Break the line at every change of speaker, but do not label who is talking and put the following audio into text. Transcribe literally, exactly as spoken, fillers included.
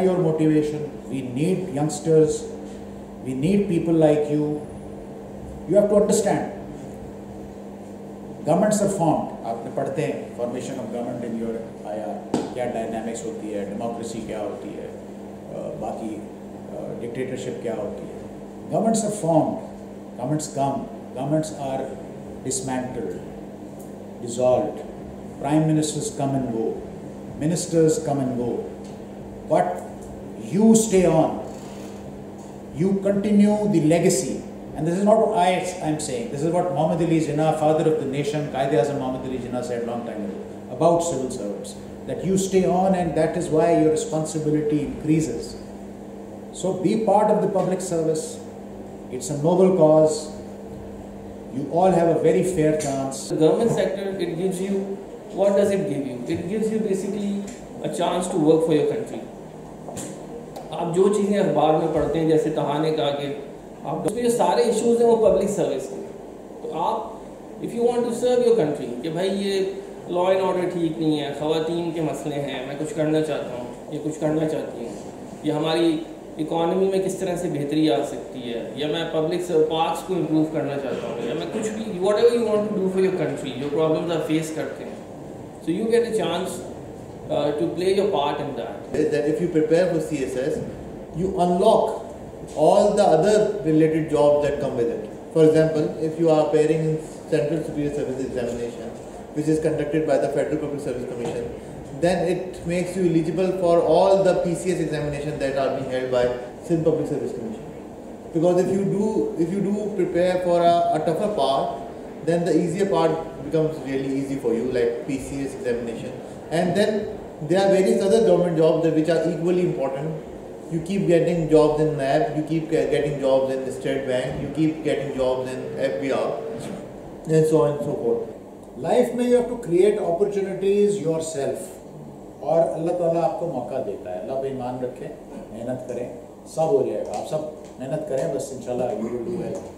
have your motivation. We need youngsters. We need people like you. You have to understand. Governments are formed. आपने पढ़ते हैं formation of government in your I R, क्या dynamics होती है, democracy क्या होती है, uh, बाकी uh, dictatorship क्या होती है. Governments are formed. Governments come. Governments are dismantled, dissolved. Prime ministers come and go. Ministers come and go. But you stay on. You continue the legacy. And this is not what I am saying. This is what Muhammad Ali Jinnah, father of the nation, Quaid-e-Azam Muhammad Ali Jinnah said a long time ago about civil servants. That you stay on, and that is why your responsibility increases. So be part of the public service. It's a noble cause. You all have a very fair chance.
The government sector, it gives you, what does it give you? It gives you basically a chance to work for your country. आप जो चीज़ें अखबार में पढ़ते हैं, जैसे तहाने का कि आप उसमें जो सारे इश्यूज हैं वो पब्लिक सर्विस के, तो आप if you want to serve your country कि भाई ये लॉ एंड ऑर्डर ठीक नहीं है, ख़वातीन के मसले हैं, मैं कुछ करना चाहता हूँ, ये कुछ करना चाहती हूँ, ये हमारी इकॉनमी में किस तरह से बेहतरी आ सकती है, या मैं पब्लिक पार्क्स को इम्प्रूव करना चाहता हूँ, या मैं कुछ भी whatever you want to do for your country, जो प्रॉब्लम्स आप फेस करते हैं, so you get a chance to play your part in that.
That if you prepare for C S S, you unlock all the other related jobs that come with it. For example, if you are appearing in Central Superior Service Examination, which is conducted by the Federal Public Service Commission, then it makes you eligible for all the P C S examinations that are being held by Sindh Public Service Commission. Because if you do, if you do prepare for a, a tougher part, then the easier part becomes really easy for you, like P C S examination. And then there are various other government jobs that which are equally important. You keep getting jobs in N A B, you keep getting jobs in the State Bank, you keep getting jobs in F B R, and so on and so forth.
Life में you have to create opportunities yourself. और अल्लाह ताला आपको मौका देता है. अल्लाह पे ईमान रखें, मेहनत करें, सब हो जाएगा. आप सब मेहनत करें, बस इंशाल्लाह you will do well.